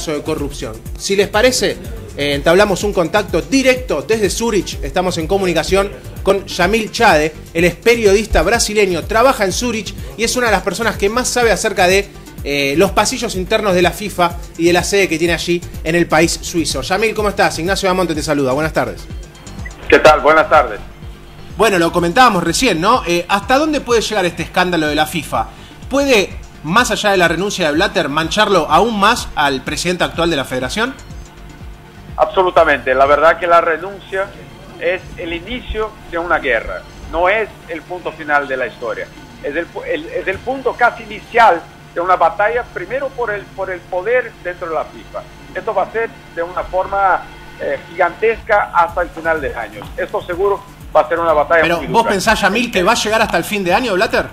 de corrupción. Si les parece, entablamos un contacto directo desde Zurich. Estamos en comunicación con Yamil Chade. Él es periodista brasileño, trabaja en Zurich y es una de las personas que más sabe acerca de los pasillos internos de la FIFA y de la sede que tiene allí en el país suizo. Yamil, ¿cómo estás? Ignacio Bamonte te saluda. Buenas tardes. ¿Qué tal? Buenas tardes. Bueno, lo comentábamos recién, ¿no? ¿Hasta dónde puede llegar este escándalo de la FIFA? ¿Puede, más allá de la renuncia de Blatter, mancharlo aún más al presidente actual de la federación? Absolutamente. La verdad que la renuncia es el inicio de una guerra. No es el punto final de la historia. Es el punto casi inicial de una batalla, primero por el poder dentro de la FIFA. Esto va a ser de una forma gigantesca hasta el final del año. Esto seguro va a ser una batalla Pero muy dura. ¿vos pensás, Yamil, que va a llegar hasta el fin de año, Blatter?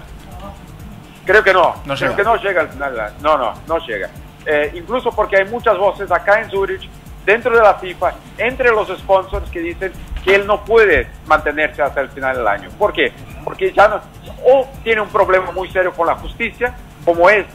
Creo que no. No Creo llega. que no llega al final del año. No llega. Incluso porque hay muchas voces acá en Zurich, dentro de la FIFA, entre los sponsors, que dicen que él no puede mantenerse hasta el final del año. ¿Por qué? Porque ya no, o tiene un problema muy serio con la justicia, como es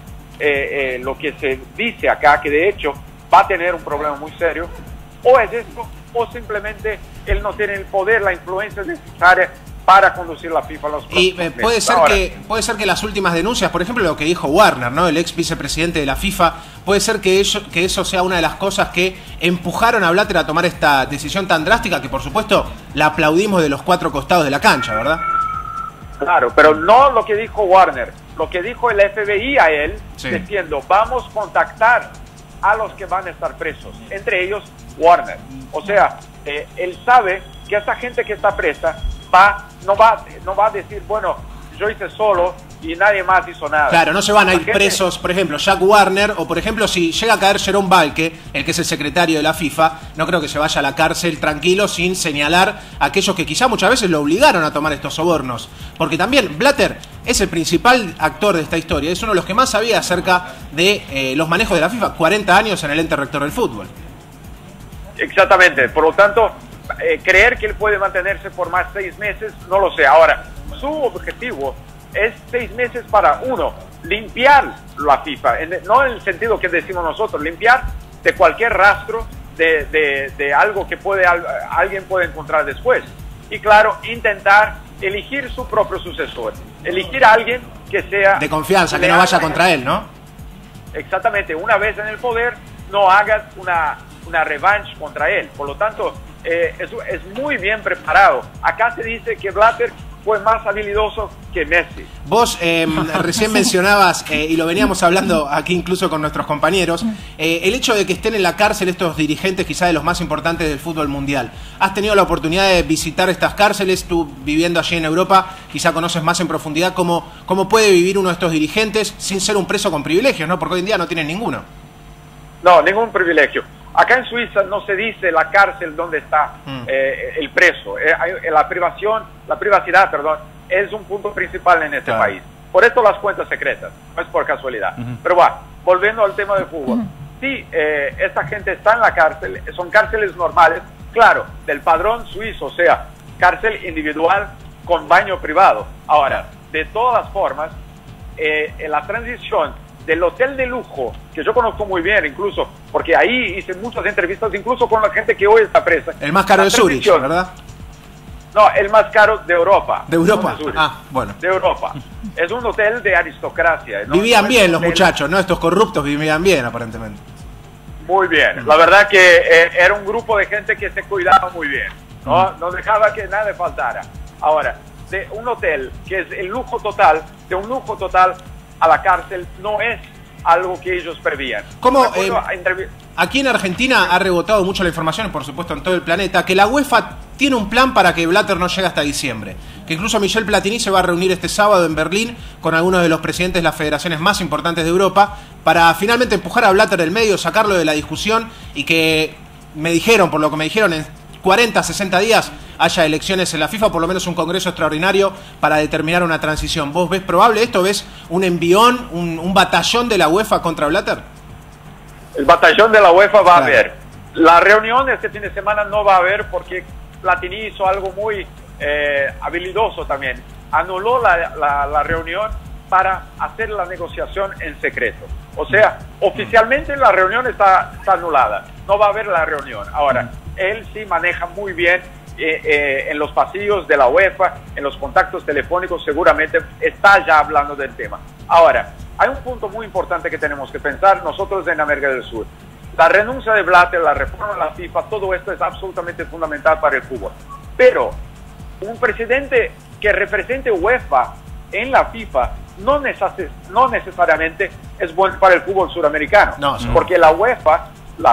lo que se dice acá, que de hecho va a tener un problema muy serio, o es esto, o simplemente él no tiene el poder, la influencia necesaria para conducir la FIFA a los próximos Y meses. puede ser que las últimas denuncias, por ejemplo lo que dijo Warner, ¿no?, el ex vicepresidente de la FIFA, puede ser que eso sea una de las cosas que empujaron a Blatter a tomar esta decisión tan drástica, que por supuesto la aplaudimos de los cuatro costados de la cancha, ¿verdad? Claro, pero no lo que dijo Warner, lo que dijo el FBI a él, Sí. diciendo, vamos a contactar a los que van a estar presos, entre ellos Warner. O sea, él sabe que esa gente que está presa no va a decir, bueno, yo hice solo y nadie más hizo nada. Claro, no se van a La ir gente- presos, por ejemplo, Jack Warner, o por ejemplo, si llega a caer Jerome Valque, el que es el secretario de la FIFA, no creo que se vaya a la cárcel tranquilo sin señalar a aquellos que quizá muchas veces lo obligaron a tomar estos sobornos. Porque también Blatter es el principal actor de esta historia, es uno de los que más sabía acerca de los manejos de la FIFA, 40 años en el ente rector del fútbol. Exactamente, por lo tanto, creer que él puede mantenerse por más 6 meses, no lo sé. Ahora, su objetivo es 6 meses para, uno, limpiar la FIFA, no en el sentido que decimos nosotros, limpiar de cualquier rastro de algo que alguien puede encontrar después. Y claro, intentar elegir su propio sucesor, elegir a alguien que sea... De confianza, que no leal. vaya contra él, ¿no? Exactamente, una vez en el poder, no hagas una revanche contra él. Por lo tanto, es muy bien preparado. Acá se dice que Blatter fue más habilidoso que Messi. Vos recién mencionabas, y lo veníamos hablando aquí incluso con nuestros compañeros, el hecho de que estén en la cárcel estos dirigentes quizá de los más importantes del fútbol mundial. ¿Has tenido la oportunidad de visitar estas cárceles? Tú, viviendo allí en Europa, quizá conoces más en profundidad cómo puede vivir uno de estos dirigentes sin ser un preso con privilegios, ¿no? Porque hoy en día no tienen ninguno. No, ningún privilegio. Acá en Suiza no se dice la cárcel donde está el preso. La privacidad, es un punto principal en este país. Por esto las cuentas secretas, no es por casualidad. Pero bueno, volviendo al tema del fútbol. Sí, esta gente está en la cárcel, son cárceles normales, claro, del padrón suizo, o sea, cárcel individual con baño privado. Ahora, de todas las formas, en la transición del hotel de lujo, que yo conozco muy bien, incluso, porque ahí hice muchas entrevistas, incluso con la gente que hoy está presa. El más caro La de Zurich, transición- ¿verdad? No, el más caro de Europa. ¿De Europa? No de Zurich. Ah, bueno. De Europa. Es un hotel de aristocracia. ¿no? Vivían No es bien un los hotel- muchachos, ¿no? Estos corruptos vivían bien, aparentemente. Muy bien. La verdad que era un grupo de gente que se cuidaba muy bien. No dejaba que nada faltara. Ahora, de un hotel que es el lujo total, de un lujo total a la cárcel, no es algo que ellos prevían. ¿Cómo, Recuerdo a entrevi- Aquí en Argentina ha rebotado mucho la información, por supuesto en todo el planeta, que la UEFA tiene un plan para que Blatter no llegue hasta diciembre. Que incluso Michel Platini se va a reunir este sábado en Berlín con algunos de los presidentes de las federaciones más importantes de Europa para finalmente empujar a Blatter del medio, sacarlo de la discusión y que, me dijeron, por lo que me dijeron, en 40, 60 días haya elecciones en la FIFA, por lo menos un congreso extraordinario para determinar una transición. ¿Vos ves probable esto? ¿Ves un envión, un batallón de la UEFA contra Blatter? El batallón de la UEFA va Claro. a haber. La reunión este fin de semana no va a haber porque Platini hizo algo muy habilidoso también. Anuló la reunión para hacer la negociación en secreto. O sea, oficialmente la reunión está anulada. No va a haber la reunión. Ahora, él sí maneja muy bien en los pasillos de la UEFA, en los contactos telefónicos, seguramente está ya hablando del tema. Ahora, hay un punto muy importante que tenemos que pensar nosotros en América del Sur. La renuncia de Blatter, la reforma de la FIFA, todo esto es absolutamente fundamental para el fútbol. Pero un presidente que represente UEFA en la FIFA no necesariamente es bueno para el fútbol suramericano. No, sí. Porque la UEFA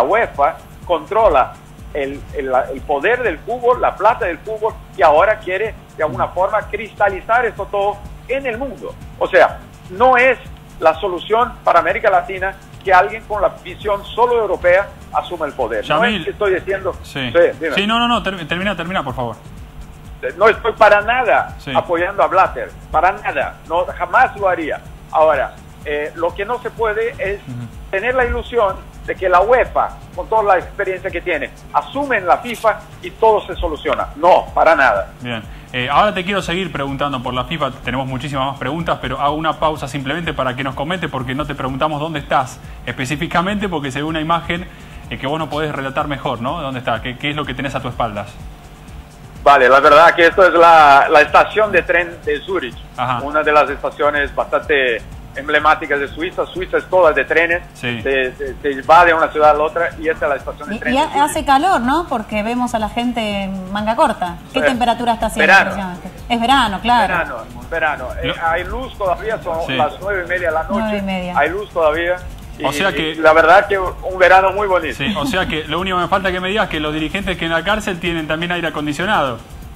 controla el poder del fútbol, la plata del fútbol, y ahora quiere de alguna forma cristalizar esto todo en el mundo. O sea, no es la solución para América Latina que alguien con la visión solo europea asuma el poder. Yamil, no es que estoy diciendo... Sí, dime. sí, no, termina, por favor. No estoy para nada apoyando a Blatter, para nada, no, jamás lo haría. Ahora, lo que no se puede es tener la ilusión de que la UEFA, con toda la experiencia que tiene, asume en la FIFA y todo se soluciona. No, para nada. Bien. Ahora te quiero seguir preguntando por la FIFA, tenemos muchísimas más preguntas, pero hago una pausa simplemente para que nos comente, porque no te preguntamos dónde estás específicamente, porque se ve una imagen que vos no podés relatar mejor, ¿no? ¿Dónde está? ¿Qué es lo que tenés a tus espaldas? Vale, la verdad que esto es la estación de tren de Zurich, Ajá. Una de las estaciones bastante emblemáticas de Suiza. Suiza es toda de trenes, Sí. se va de una ciudad a la otra, y esta es la estación de tren. Y hace calor, ¿no? Porque vemos a la gente en manga corta. ¿Qué temperatura está haciendo? Verano. Es verano, claro. Verano. Hay luz todavía, son Sí. las 9:30 de la noche. 9:30. Hay luz todavía. O sea que... y la verdad que un verano muy bonito. Sí, o sea que lo único que me falta que me digas es que los dirigentes que en la cárcel tienen también aire acondicionado.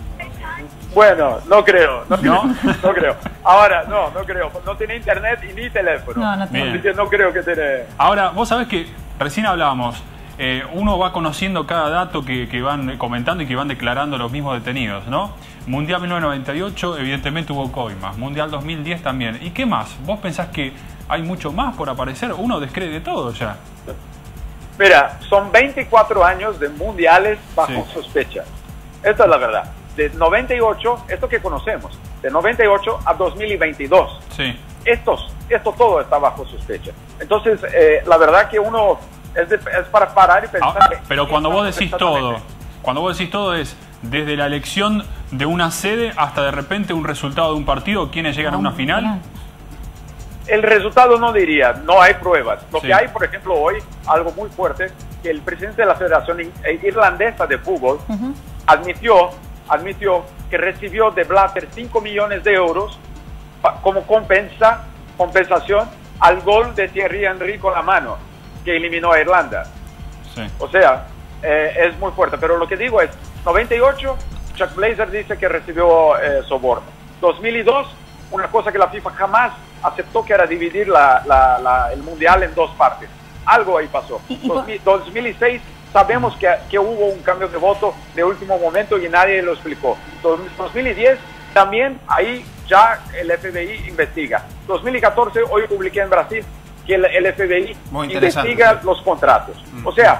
Bueno, no creo. ¿No? No creo. Ahora, no creo. No tiene internet y ni teléfono. No tiene. Así que no creo que tiene... Ahora, vos sabés que recién hablábamos, uno va conociendo cada dato que van comentando y que van declarando los mismos detenidos, ¿no? Mundial 1998, evidentemente hubo coimas. Mundial 2010 también. ¿Y qué más? ¿Vos pensás que hay mucho más por aparecer? Uno descree de todo ya. Mira, son 24 años de mundiales bajo Sí. sospecha. Esta es la verdad. De 98, esto que conocemos, de 98 a 2022. Sí. Esto todo está bajo sospecha. Entonces, la verdad que uno es para parar y pensar... Ah, pero cuando vos decís todo es desde la elección de una sede hasta de repente un resultado de un partido, quienes llegan a una final. El resultado no diría, no hay pruebas. Lo Sí. que hay, por ejemplo, hoy, algo muy fuerte, que el presidente de la Federación Irlandesa de Fútbol admitió que recibió de Blatter 5 millones de euros como compensación al gol de Thierry Henry con la mano, que eliminó a Irlanda. Sí. O sea, es muy fuerte. Pero lo que digo es, 98, Chuck Blazer dice que recibió soborno. 2002, una cosa que la FIFA jamás aceptó, que era dividir el Mundial en dos partes. Algo ahí pasó. 2006, sabemos que hubo un cambio de voto de último momento y nadie lo explicó. 2010, también ahí ya el FBI investiga. 2014, hoy publiqué en Brasil que el FBI investiga los contratos. O sea...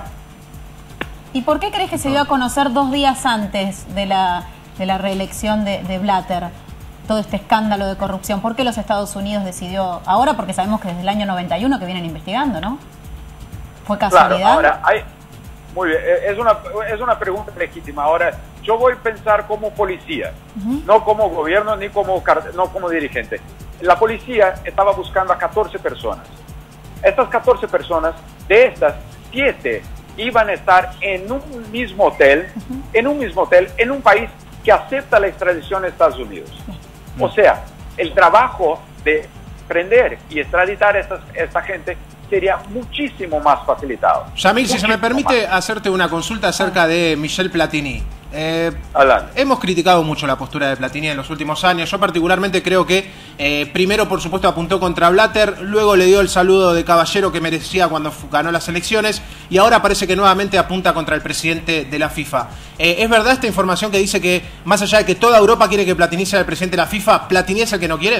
¿Y por qué crees que se dio a conocer 2 días antes de la reelección de Blatter todo este escándalo de corrupción? ¿Por qué los Estados Unidos decidió ahora? Porque sabemos que desde el año 91 que vienen investigando, ¿no? ¿Fue casualidad? Claro, ahora muy bien, es una pregunta legítima. Ahora, yo voy a pensar como policía, no como gobierno ni no como dirigente. La policía estaba buscando a 14 personas. Estas 14 personas, de estas, 7 iban a estar en un mismo hotel, en un país que acepta la extradición de Estados Unidos. O sea, el trabajo de prender y extraditar a esta gente sería muchísimo más facilitado. Yamil, si se me permite hacerte una consulta acerca de Michel Platini. Hemos criticado mucho la postura de Platini en los últimos años. Yo particularmente creo que primero, por supuesto, apuntó contra Blatter, luego le dio el saludo de caballero que merecía cuando ganó las elecciones, y ahora parece que nuevamente apunta contra el presidente de la FIFA. ¿Es verdad esta información que dice que, más allá de que toda Europa quiere que Platini sea el presidente de la FIFA, Platini es el que no quiere?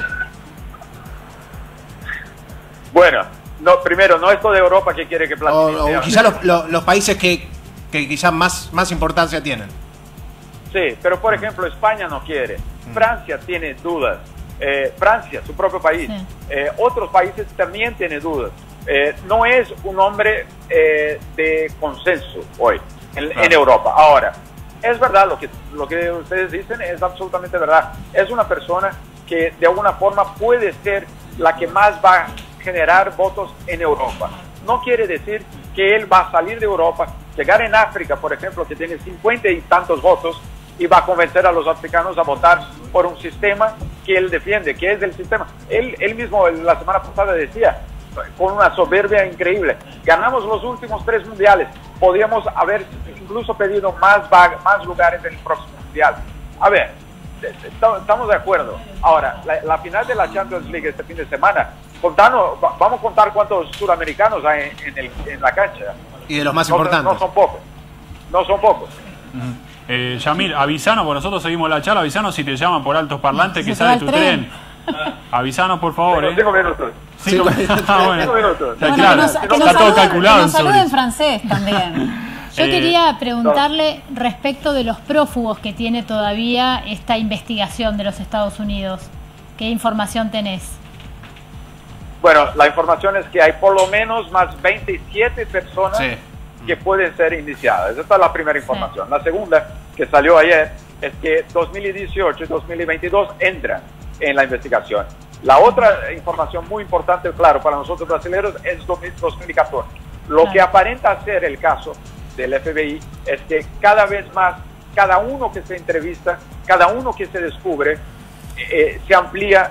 Bueno, no, primero, no es toda Europa que quiere que Platini o quizás los países que quizás más importancia tienen. Sí, pero por ejemplo España no quiere, Francia tiene dudas, Francia, su propio país, otros países también tienen dudas. no es un hombre de consenso hoy en Europa. Ahora, es verdad lo que ustedes dicen, es absolutamente verdad. Es una persona que de alguna forma puede ser la que más va a generar votos en Europa. No quiere decir que él va a salir de Europa, llegar en África, por ejemplo, que tiene 50 y tantos votos, y va a convencer a los africanos a votar por un sistema que él defiende, que es el sistema. Él mismo la semana pasada decía, con una soberbia increíble, ganamos los últimos 3 mundiales, podríamos haber incluso pedido más lugares en el próximo mundial. A ver, estamos de acuerdo. Ahora, la final de la Champions League este fin de semana, vamos a contar cuántos suramericanos hay en la cancha. Y de los más importantes. No son pocos. No son pocos. Yamil, avisanos, porque nosotros seguimos la charla, avisanos si te llaman por altos parlantes que sale tu tren. Avisanos, por favor. 5 minutos. 5 minutos. Bueno. 5 minutos. Bueno, claro, está todo calculado. Que nos salude en francés también. Yo quería preguntarle respecto de los prófugos que tiene todavía esta investigación de los Estados Unidos. ¿Qué información tenés? Bueno, la información es que hay por lo menos más 27 personas que pueden ser indiciadas. Esta es la primera información. La segunda, que salió ayer, es que 2018 y 2022 entran en la investigación. La otra información muy importante, claro, para nosotros brasileños es 2014. Lo que aparenta ser el caso del FBI es que cada vez más, cada uno que se entrevista, cada uno que se descubre, se amplía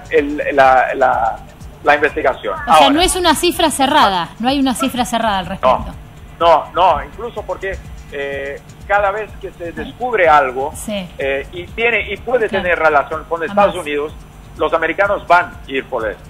la investigación. O sea, no es una cifra cerrada, no hay una cifra cerrada al respecto. No, incluso porque cada vez que se descubre algo y puede tener relación con Estados Unidos, los americanos van a ir por eso.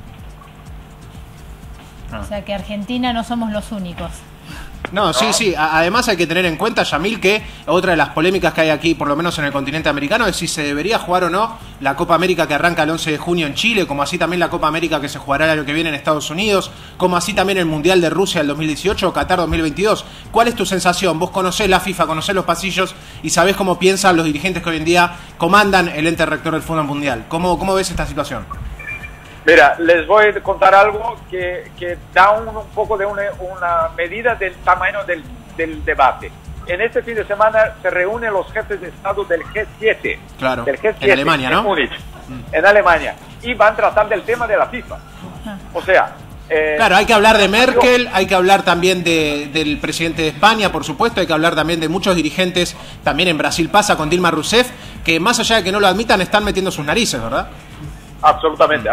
O sea que Argentina no somos los únicos. No, sí. Además hay que tener en cuenta, Yamil, que otra de las polémicas que hay aquí, por lo menos en el continente americano, es si se debería jugar o no la Copa América que arranca el 11 de junio en Chile, como así también la Copa América que se jugará el año que viene en Estados Unidos, como así también el Mundial de Rusia del 2018 o Qatar 2022. ¿Cuál es tu sensación? Vos conocés la FIFA, conocés los pasillos y sabés cómo piensan los dirigentes que hoy en día comandan el ente rector del fútbol mundial. ¿Cómo ves esta situación? Mira, les voy a contar algo que da un poco de una medida del tamaño del debate. En este fin de semana se reúnen los jefes de Estado del G7. Claro, del G7 en Alemania, ¿no? En Múnich, en Alemania. Y van a tratar del tema de la FIFA. O sea... claro, hay que hablar de Merkel, hay que hablar también del presidente de España, por supuesto, hay que hablar también de muchos dirigentes, también en Brasil pasa con Dilma Rousseff, que más allá de que no lo admitan, están metiendo sus narices, ¿verdad? Absolutamente.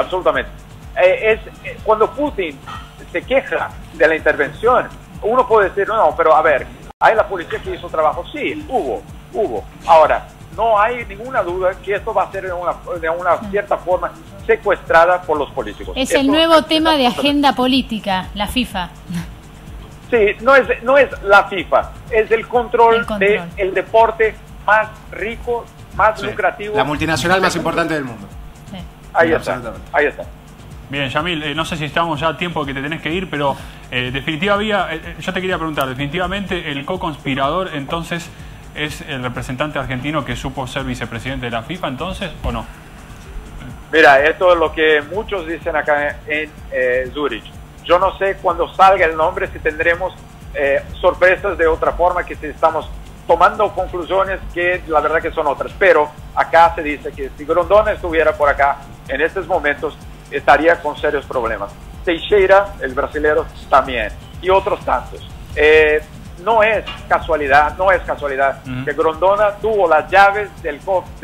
Cuando Putin se queja de la intervención, uno puede decir, no, pero a ver, ¿hay la policía que hizo trabajo? Sí, hubo. Ahora, no hay ninguna duda que esto va a ser de una cierta forma secuestrada por los políticos. Es el nuevo tema de agenda política, la FIFA. Sí, no es la FIFA, es el control del deporte más rico, más lucrativo. La multinacional más importante del mundo. Sí. Ahí está. Bien, Yamil, no sé si estamos ya a tiempo que te tenés que ir, pero yo te quería preguntar, definitivamente el co-conspirador entonces es el representante argentino que supo ser vicepresidente de la FIFA entonces, ¿o no? Mira, esto es lo que muchos dicen acá en Zurich. Yo no sé cuando salga el nombre si tendremos sorpresas de otra forma, que si estamos tomando conclusiones que la verdad que son otras, pero acá se dice que si Grondona estuviera por acá en estos momentos estaría con serios problemas. Teixeira, el brasilero, también, y otros tantos. No es casualidad que Grondona tuvo las llaves de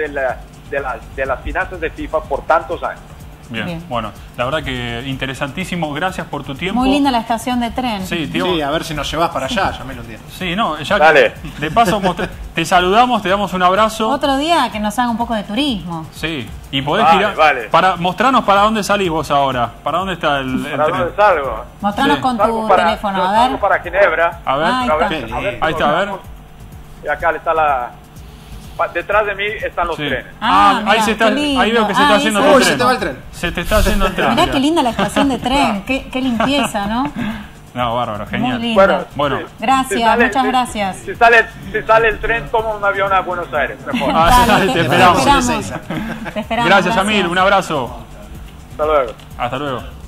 las finanzas de FIFA por tantos años. Bien, bueno, la verdad que interesantísimo, gracias por tu tiempo. Muy linda la estación de tren. Sí, tío. Sí, a ver si nos llevas para allá, Yamil, un día. Sí, no, ya Dale. De paso te saludamos, te damos un abrazo. Otro día que nos haga un poco de turismo. Sí, y podés tirar, mostrarnos para dónde salís vos ahora, para dónde está el ¿Para tren? dónde salgo? Mostranos con tu teléfono, a ver. Salgo para Ginebra. A ver, ahí está, a ver. Y acá está detrás de mí están los trenes. Ahí veo que se está haciendo el tren. Se te va el tren. Se te está haciendo el tren. Mirá qué linda la estación de tren, qué limpieza, ¿no? No, bárbaro, genial. Muy linda. Bueno. Gracias, muchas gracias. Si sale el tren, toma un avión a Buenos Aires, mejor. Dale, te esperamos. Te esperamos. Gracias, Yamil, un abrazo. Hasta luego. Hasta luego.